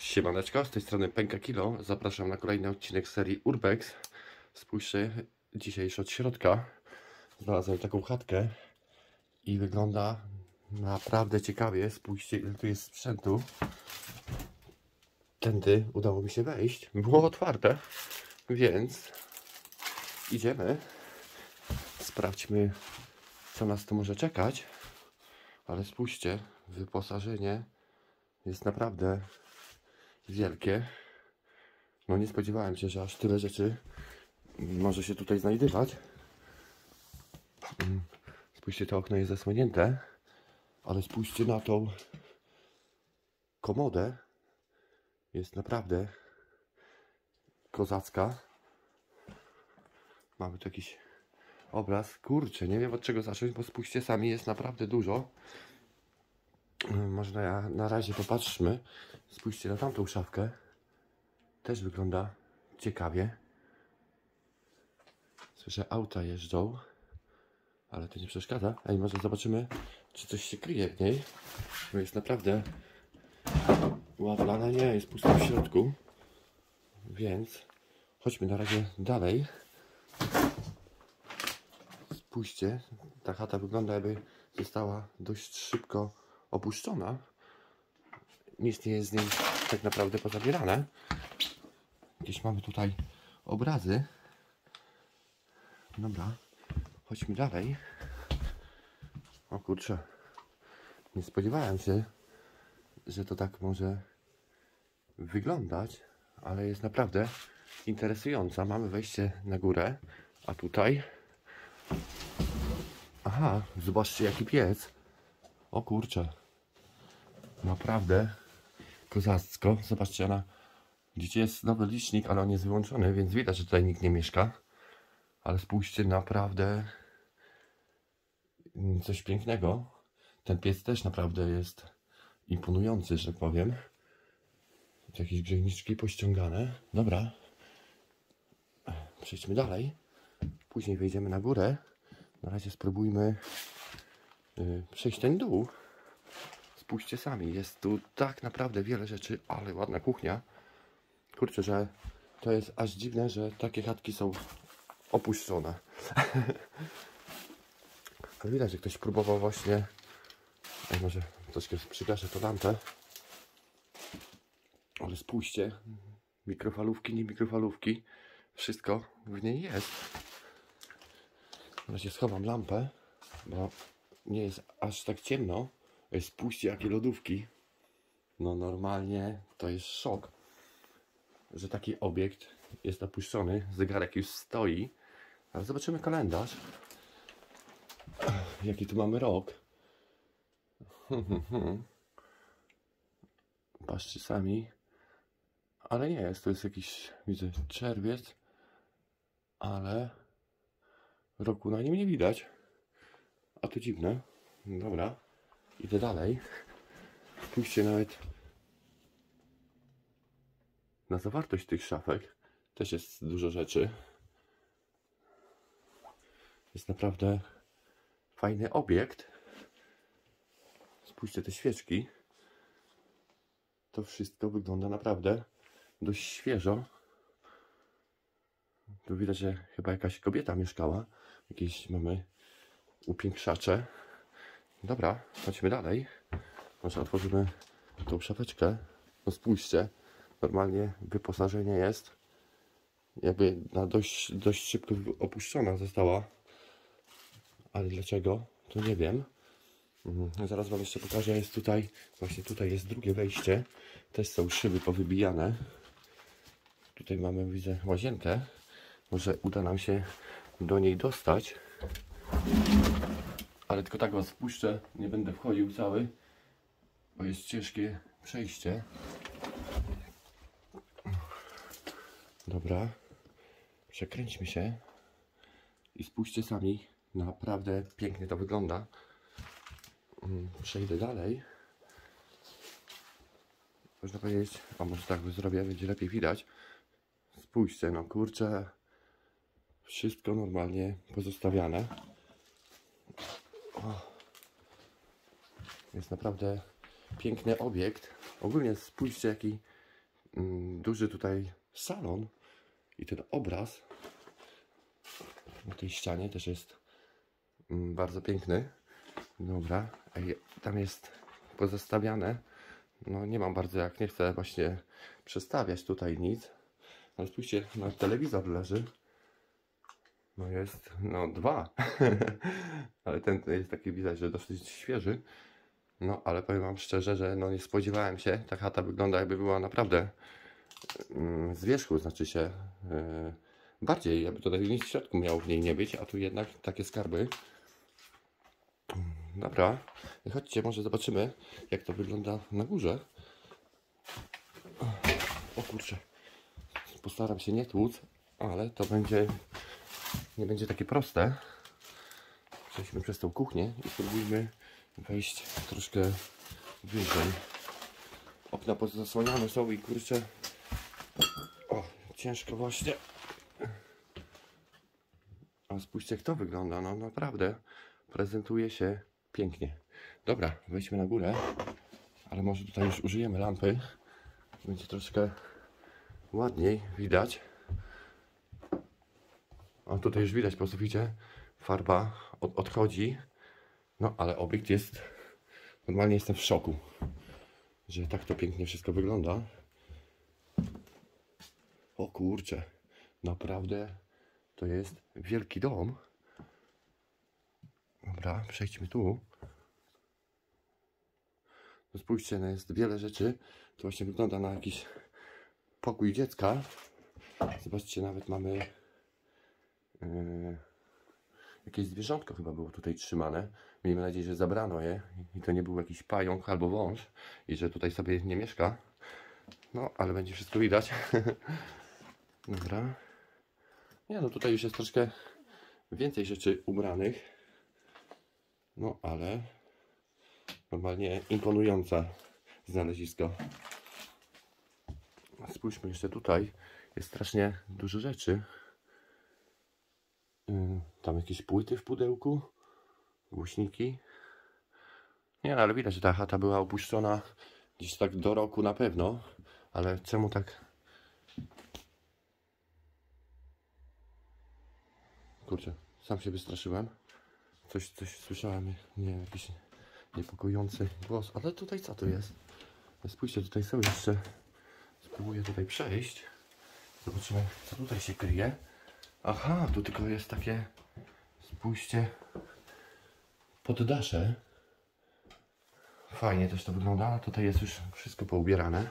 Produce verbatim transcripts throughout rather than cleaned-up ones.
Siemaneczko, z tej strony Pęka Kilo. Zapraszam na kolejny odcinek serii Urbex. Spójrzcie, dzisiaj już od środka znalazłem taką chatkę i wygląda naprawdę ciekawie. Spójrzcie, ile tu jest sprzętu. Tędy udało mi się wejść. Było otwarte, więc idziemy. Sprawdźmy, co nas tu może czekać. Ale spójrzcie, wyposażenie jest naprawdę wielkie. No nie spodziewałem się, że aż tyle rzeczy może się tutaj znajdywać. Spójrzcie, to okno jest zasłonięte, ale spójrzcie na tą komodę. Jest naprawdę kozacka. Mamy tu jakiś obraz. Kurczę, nie wiem od czego zacząć, bo spójrzcie sami, jest naprawdę dużo. Można ja na razie popatrzmy. Spójrzcie na tamtą szafkę. Też wygląda ciekawie. Słyszę, auta jeżdżą, ale to nie przeszkadza. Ej, może zobaczymy, czy coś się kryje w niej. Bo jest naprawdę ładna, ale nie, jest pusta w środku. Więc chodźmy na razie dalej. Spójrzcie, ta chata wygląda, jakby została dość szybko opuszczona. Nic nie jest z niej tak naprawdę pozabierane. Gdzieś mamy tutaj obrazy. Dobra, chodźmy dalej. O kurczę, nie spodziewałem się, że to tak może wyglądać, ale jest naprawdę interesująca. Mamy wejście na górę, a tutaj... Aha, zobaczcie jaki piec. O kurczę, naprawdę kozacko. Zobaczcie, ona... Widzicie, jest nowy licznik, ale on jest wyłączony, więc widać, że tutaj nikt nie mieszka. Ale spójrzcie, naprawdę coś pięknego. Ten piec też naprawdę jest imponujący, że tak powiem. Jakieś grzejniczki pościągane. Dobra. Przejdźmy dalej. Później wejdziemy na górę. Na razie spróbujmy yy, przejść ten dół. Spójrzcie sami. Jest tu tak naprawdę wiele rzeczy, ale ładna kuchnia. Kurczę, że to jest aż dziwne, że takie chatki są opuszczone. Ale widać, że ktoś próbował właśnie... Ej, może troszkę przygaszę to lampę. Ale spójrzcie, mikrofalówki, nie mikrofalówki, wszystko w niej jest. Na razie schowam lampę, bo nie jest aż tak ciemno. Spójrzcie, jakie lodówki. No normalnie to jest szok, że taki obiekt jest opuszczony. Zegarek już stoi, ale zobaczymy kalendarz. Jaki tu mamy rok. Patrzcie sami. Ale nie jest, to jest jakiś, widzę, czerwiec, ale roku na nim nie widać. A to dziwne. Dobra, idę dalej. Spójrzcie nawet na zawartość tych szafek. Też jest dużo rzeczy. Jest naprawdę fajny obiekt. Spójrzcie te świeczki. To wszystko wygląda naprawdę dość świeżo. Tu widać, że chyba jakaś kobieta mieszkała. Jakieś mamy upiększacze. Dobra, chodźmy dalej. Może otworzymy tą szafeczkę. No spójrzcie, normalnie wyposażenie jest jakby na dość, dość szybko opuszczona została. Ale dlaczego? To nie wiem. Zaraz wam jeszcze pokażę. Jest tutaj, właśnie tutaj jest drugie wejście. Też są szyby powybijane. Tutaj mamy, widzę, łazienkę. Może uda nam się do niej dostać. Ale tylko tak was spuszczę. Nie będę wchodził cały, bo jest ciężkie przejście. Dobra. Przekręćmy się. I spójrzcie sami. Naprawdę pięknie to wygląda. Przejdę dalej. Można powiedzieć, a może tak zrobię, będzie lepiej widać. Spójrzcie, no kurczę, wszystko normalnie pozostawiane. O, jest naprawdę piękny obiekt. Ogólnie spójrzcie, jaki mm, duży tutaj salon i ten obraz na tej ścianie też jest mm, bardzo piękny. Dobra, ej, tam jest pozostawiane. No nie mam bardzo, jak nie chcę właśnie przestawiać tutaj nic. Ale spójrzcie, na telewizor leży. No jest, no dwa. Ale ten jest taki, widać, że dosyć świeży. No ale powiem wam szczerze, że no nie spodziewałem się. Ta chata wygląda, jakby była naprawdę mm, z wierzchu, znaczy się yy, bardziej, jakby tutaj nic w środku miało w niej nie być, a tu jednak takie skarby. Dobra, chodźcie, może zobaczymy, jak to wygląda na górze. O kurczę, postaram się nie tłuc, ale to będzie, nie będzie takie proste. Przejdźmy przez tą kuchnię i spróbujmy wejść troszkę wyżej. Okna pozasłaniane są i kurczę, o, ciężko właśnie. A spójrzcie, jak to wygląda, no naprawdę prezentuje się pięknie. Dobra, wejdźmy na górę, ale może tutaj już użyjemy lampy. Będzie troszkę ładniej widać. A tutaj już widać po suficie, farba od, odchodzi. No ale obiekt jest, normalnie jestem w szoku, że tak to pięknie wszystko wygląda. O kurczę, naprawdę to jest wielki dom. Dobra, przejdźmy tu. No spójrzcie, no jest wiele rzeczy. To właśnie wygląda na jakiś pokój dziecka. Zobaczcie, nawet mamy yy, jakieś zwierzątko chyba było tutaj trzymane. Miejmy nadzieję, że zabrano je i to nie był jakiś pająk albo wąż i że tutaj sobie nie mieszka. No, ale będzie wszystko widać. Dobra. Nie, no tutaj już jest troszkę więcej rzeczy ubranych. No, ale normalnie imponujące znalezisko. Spójrzmy jeszcze tutaj. Jest strasznie dużo rzeczy. Yy, tam jakieś płyty w pudełku. Głośniki. Nie, no, ale widać, że ta chata była opuszczona gdzieś tak do roku na pewno. Ale czemu tak... Kurczę, sam się wystraszyłem. Coś, coś słyszałem, nie wiem, jakiś niepokojący głos. Ale tutaj co to jest? Spójrzcie, tutaj są jeszcze... Spróbuję tutaj przejść. Zobaczymy, co tutaj się kryje. Aha, tu tylko jest takie... Spójrzcie... Poddasze. Fajnie też to wygląda. Tutaj jest już wszystko poubierane.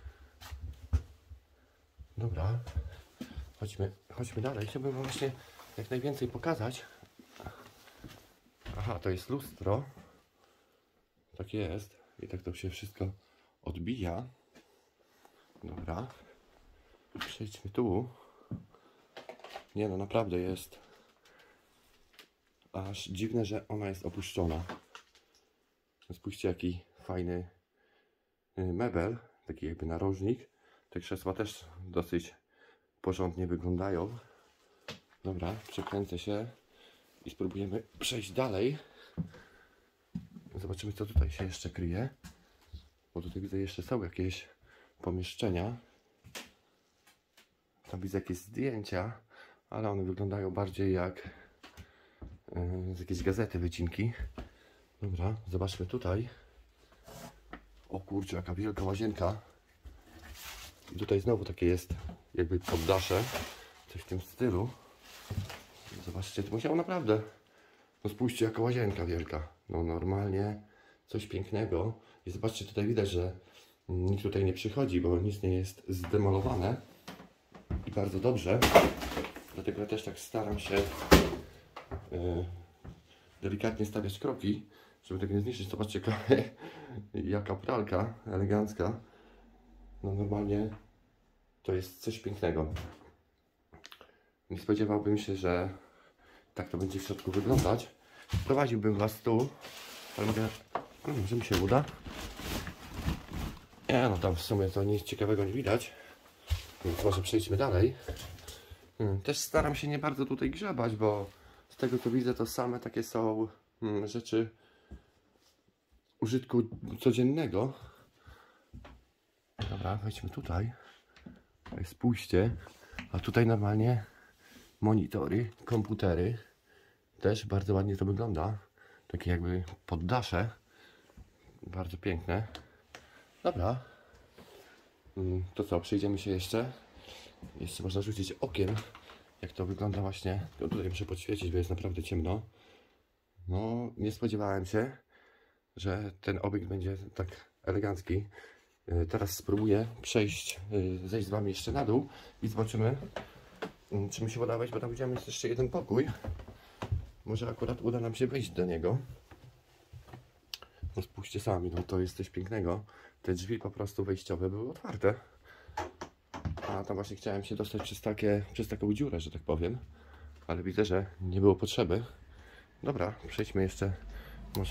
Dobra. Chodźmy, chodźmy dalej. Chciałbym wam właśnie jak najwięcej pokazać. Aha, to jest lustro. Tak jest. I tak to się wszystko odbija. Dobra. Przejdźmy tu. Nie no, naprawdę jest aż dziwne, że ona jest opuszczona. Spójrzcie, jaki fajny mebel. Taki jakby narożnik. Te krzesła też dosyć porządnie wyglądają. Dobra, przekręcę się i spróbujemy przejść dalej. Zobaczymy, co tutaj się jeszcze kryje. Bo tutaj widzę, jeszcze są jakieś pomieszczenia. Tam widzę jakieś zdjęcia, ale one wyglądają bardziej jak yy, z jakiejś gazety wycinki. Dobra, zobaczmy tutaj. O kurczę, jaka wielka łazienka. I tutaj znowu takie jest jakby poddasze. Coś w tym stylu. Zobaczcie, to musiało naprawdę. No spójrzcie, jaka łazienka wielka. No normalnie coś pięknego. I zobaczcie, tutaj widać, że nikt tutaj nie przychodzi, bo nic nie jest zdemolowane. I bardzo dobrze. Dlatego ja też tak staram się yy, delikatnie stawiać kroki, żeby tego nie zniszczyć. Zobaczcie, jaka, jaka pralka elegancka. No normalnie to jest coś pięknego. Nie spodziewałbym się, że tak to będzie w środku wyglądać. Prowadziłbym was tu, ale mogę, no, może mi się uda. Nie, no tam w sumie to nic ciekawego nie widać, więc może przejdźmy dalej. Hmm, też staram się nie bardzo tutaj grzebać, bo z tego co widzę, to same takie są hmm, rzeczy użytku codziennego. Dobra, wejdźmy tutaj. Spójrzcie. A tutaj normalnie monitory, komputery. Też bardzo ładnie to wygląda. Takie jakby poddasze. Bardzo piękne. Dobra. To co, przejdziemy się jeszcze. Jeszcze można rzucić okiem, jak to wygląda właśnie. To tutaj muszę podświecić, bo jest naprawdę ciemno. No, nie spodziewałem się, że ten obiekt będzie tak elegancki. Teraz spróbuję przejść, zejść z wami jeszcze na dół i zobaczymy, czy mi się uda wejść, bo tam widziałem jest jeszcze jeden pokój. Może akurat uda nam się wejść do niego. No spójrzcie sami, no to jest coś pięknego. Te drzwi po prostu wejściowe były otwarte. A tam właśnie chciałem się dostać przez, takie, przez taką dziurę, że tak powiem. Ale widzę, że nie było potrzeby. Dobra, przejdźmy jeszcze może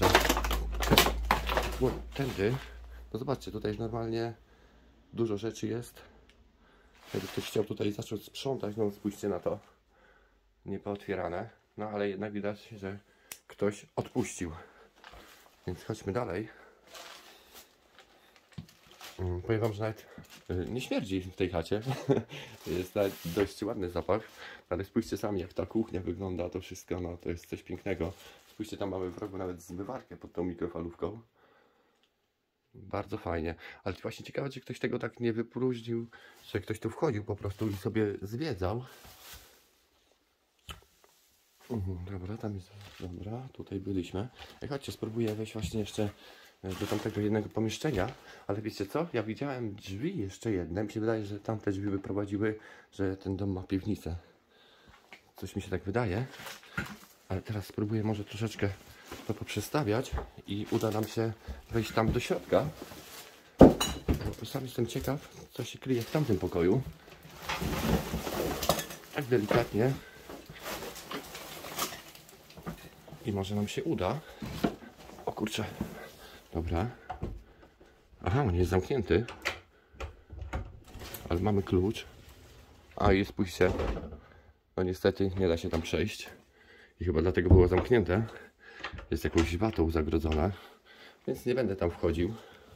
tędy. No zobaczcie, tutaj normalnie dużo rzeczy jest. Jakby ktoś chciał tutaj zacząć sprzątać, no spójrzcie na to. Nie pootwierane. No ale jednak widać, że ktoś odpuścił. Więc chodźmy dalej. Powiem wam, że nawet nie śmierdzi w tej chacie. Jest nawet dość ładny zapach. Ale spójrzcie sami, jak ta kuchnia wygląda, to wszystko, no to jest coś pięknego. Spójrzcie, tam mamy w rogu nawet zmywarkę pod tą mikrofalówką. Bardzo fajnie. Ale właśnie ciekawe, czy ktoś tego tak nie wypróżnił, że ktoś tu wchodził po prostu i sobie zwiedzał. Mhm, dobra, tam jest, dobra, tutaj byliśmy. Ej, chodźcie, spróbuję wejść właśnie jeszcze do tamtego jednego pomieszczenia. Ale wiecie co? Ja widziałem drzwi jeszcze jedne. Mi się wydaje, że tamte drzwi wyprowadziły, że ten dom ma piwnicę. Coś mi się tak wydaje. Ale teraz spróbuję może troszeczkę to poprzestawiać i uda nam się wejść tam do środka. Bo sam jestem ciekaw, co się kryje w tamtym pokoju. Tak delikatnie. I może nam się uda. O kurczę. Dobra. Aha, on jest zamknięty. Ale mamy klucz. A i spójrzcie. No niestety nie da się tam przejść. I chyba dlatego było zamknięte. Jest jakąś watą zagrodzone. Więc nie będę tam wchodził.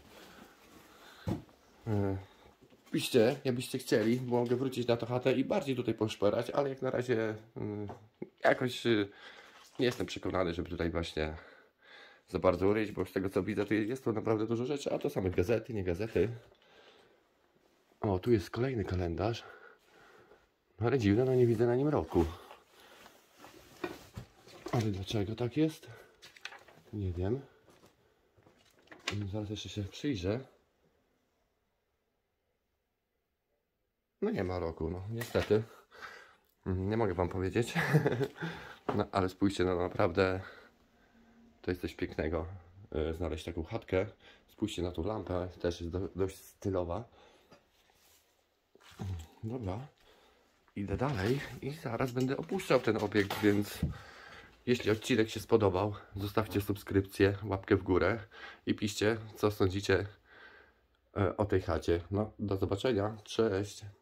Piszcie, jakbyście chcieli, bo mogę wrócić na tę chatę i bardziej tutaj poszperać, ale jak na razie jakoś nie jestem przekonany, żeby tutaj właśnie za bardzo uryć, bo z tego co widzę, to jest to naprawdę dużo rzeczy, a to same gazety, nie gazety. O, tu jest kolejny kalendarz. No ale dziwne, no nie widzę na nim roku. Ale dlaczego tak jest? Nie wiem. Zaraz jeszcze się przyjrzę. No nie ma roku, no niestety. Nie mogę wam powiedzieć. No ale spójrzcie, no naprawdę to jest coś pięknego. Znaleźć taką chatkę. Spójrzcie na tą lampę, też jest do, dość stylowa. Dobra. Idę dalej i zaraz będę opuszczał ten obiekt, więc jeśli odcinek się spodobał, zostawcie subskrypcję, łapkę w górę i piszcie, co sądzicie o tej chacie. No, do zobaczenia. Cześć.